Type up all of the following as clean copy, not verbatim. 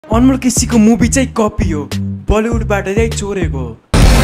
अनमोल केसीको movie चाहिँ copy हो, बलिउडबाट चाहिँ चोरेको हो।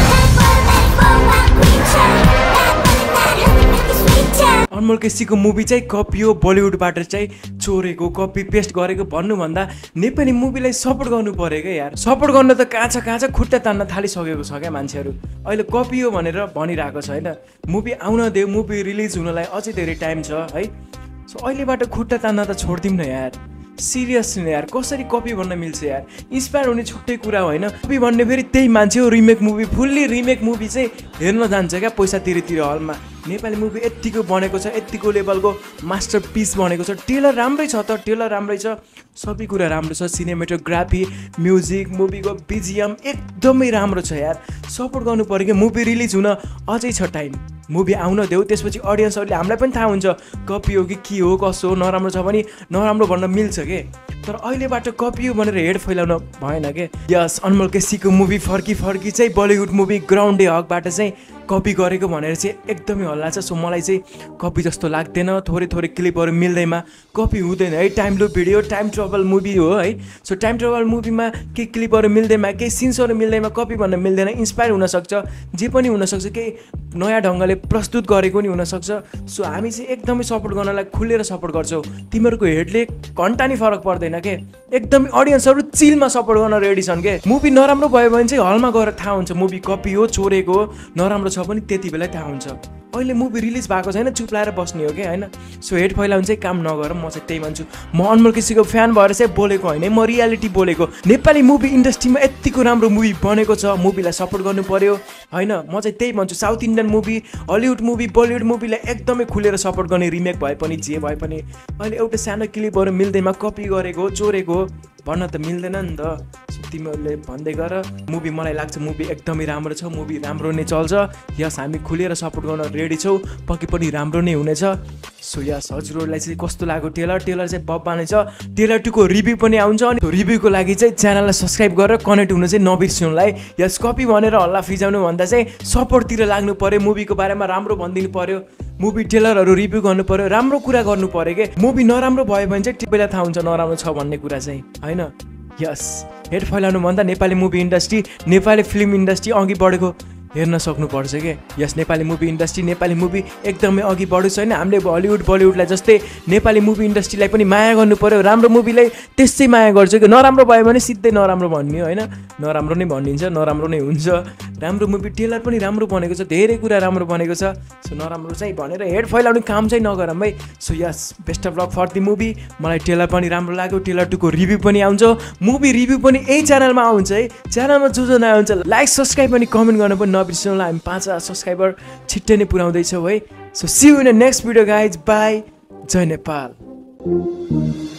अनमोल केसीको मुभी चाहिँ कपी हो, बलिउडबाट चाहिँ चोरेको, कपी पेस्ट गरेको भन्नुभन्दा नेपाली मुभीलाई सपोर्ट गर्नु पर्यो क्या यार। सपोर्ट गर्न त कहाँ छ खुट्टा तान्न थालिसकेको छ क्या मान्छेहरू। अहिले कपी हो भनेर भनिरहेको छ होइन। मुभी आउन देऊ, मुभी रिलिज हुनलाई अझै धेरै टाइम छ है। सो अहिलेबाट खुट्टा तान्न त छोडिदिउँ न यार। सिरियसली यार, कसरी कपी भन्न मिल्छ यार। इन्सपायर हुने छुट्टै कुरा हो होइन। कपी भन्ने फेरि त्यही मान्छे हो, remake movie, fully remake movie चाहिँ हेर्न जान्छ क्या पैसा तिरेतिर हलमा। नेपाली मुभी यत्तिको बनेको छ, यत्तिको लेभलको मास्टर पिस बनेको छ। टेलर राम्रै छ त, टेलर राम्रै छ, सबै कुरा राम्रो छ। सिनेमेटोग्राफी, म्युजिक, मुभीको बिजिएम एकदमै राम्रो छ यार। सपोर्ट गर्नु पर्यो क्या। मुभी रिलिज हुन अझै छ टाइम, मुभी आउन देऊ, त्यसपछि अडियन्सहरूले हामीलाई पनि थाहा हुन्छ कपी हो कि के हो, कसो हो। नराम्रो छ भने नराम्रो भन्न मिल्छ के, तर अहिलेबाट कपी हो भनेर हेड फैलाउन भएन के। यस, अनमोल केसीको मुभी फर्की फर्की चाहिँ बलिउड मुभी ग्राउन्डहगबाट चाहिँ कपी गरेको भनेर चाहिँ एकदमै हल्ला छ। सो मलाई चाहिँ कपी जस्तो लाग्दैन। थोरै क्लिपहरू मिल्दैमा कपी हुँदैन है। Time loop video, time travel movie हो है। सो टाइम ट्राभल मुभीमा केही क्लिपहरू मिल्दैमा, केही सिन्सहरू मिल्दैमा कपी भन्न मिल्दैन। इन्सपायर हुनसक्छ, जे पनि हुनसक्छ, केही नयाँ ढङ्गले प्रस्तुत गरेको नि हुनसक्छ। सो हामी चाहिँ एकदमै सपोर्ट गर्नलाई खुलेर सपोर्ट गर्छौँ। तिमीहरूको हेडले घन्टा नि फरक पर्दैन के। एकदमै अडियन्सहरू चिलमा सपोर्ट गर्न रेडी छन् के। मुभी नराम्रो भयो भने चाहिँ हलमा गएर थाहा हुन्छ मुभी कपी हो, चोरेको हो। नराम्रो छ पनि त्यति बेला थाहा हुन्छ। अहिले मुभी रिलिज भएको छैन, चुप लाएर बस्ने हो कि होइन। सो हेड फैलाउनु चाहिँ काम नगर, म चाहिँ त्यही भन्छु। म अनमोल केसीको फ्यान भएर चाहिँ बोलेको होइन, म रियालिटी बोलेको। नेपाली मुभी इन्डस्ट्रीमा यत्तिको राम्रो मुभी बनेको छ, मुभीलाई सपोर्ट गर्नु पर्यो होइन। म चाहिँ त्यही भन्छु। South Indian movie, Hollywood movie, Bollywood मुभीलाई एकदमै खुलेर सपोर्ट गर्ने, रिमेक भए पनि जे भए पनि। अहिले एउटा सानो क्लिपहरू मिल्दैमा कपी गरेको, चोरेको भन्न त मिल्दैन नि त। तिमीहरूले भन्दै गर। मुभी मलाई लाग्छ मुभी एकदमै राम्रो छ, मुभी राम्रो नै चल्छ। यस, हामी खुलेर सपोर्ट गर्न रेडी छौँ, पक्कै पनि राम्रो नै हुनेछ। सो यस, हजुरहरूलाई चाहिँ कस्तो लाग्यो टेलर चाहिँ बब्बा नै छ। टेलर 2 को रिभ्यू पनि आउँछ, अनि त्यो रिभ्यूको लागि चाहिँ च्यानललाई सब्सक्राइब गरेर कनेक्ट हुन चाहिँ नबिर्सिनुलाई। यस, कपी भनेर हल्ला फिजाउनु भन्दा चाहिँ सपोर्टतिर लाग्नु पर्यो। मुभीको बारेमा राम्रो भनिदिनु पर्यो, मुभी टेलरहरू रिभ्यू गर्नु पर्यो, राम्रो कुरा गर्नु पर्यो के। मुभी नराम्रो भयो भने चाहिँ टिपेला थाहा हुन्छ नराम्रो छ भन्ने कुरा चाहिँ होइन। यस, हेड फैलाउनु भन्दा Nepali movie industry, Nepali film industry अघि बढेको हेर्न सक्नुपर्छ के। Yes, Nepali movie industry, Nepali movie एकदमै अघि बढेको छैन। हामीले हलिउड बलिउडलाई जस्तै नेपाली मुभी इन्डस्ट्रीलाई पनि माया गर्नु पर्यो। राम्रो मुभीलाई त्यस्तै माया गर्छ कि। नराम्रो भयो भने सिधै नराम्रो भन्ने होइन, नराम्रो नै भनिन्छ, नराम्रो नै हुन्छ। राम्रो मुभी, टेलर पनि राम्रो बनेको छ, धेरै कुरा राम्रो बनेको छ। सो नराम्रो चाहिँ भनेर हेड फैलाउने काम चाहिँ नगरौँ है। So yes, best of luck for the movie. मलाई टेलर पनि राम्रो लाग्यो, टेलर 2 को रिभ्यू पनि आउँछ, मुभी रिभ्यू पनि यही च्यानलमा आउँछ है। च्यानलमा जो नयाँ हुन्छ लाइक, सब्सक्राइब अनि कमेन्ट गर्न पनि नबिर्सनु। हामी 5,000 सब्सक्राइबर छिट्टै नै पुऱ्याउँदैछौँ है। So see you in the next video guys, bye, जय नेपाल।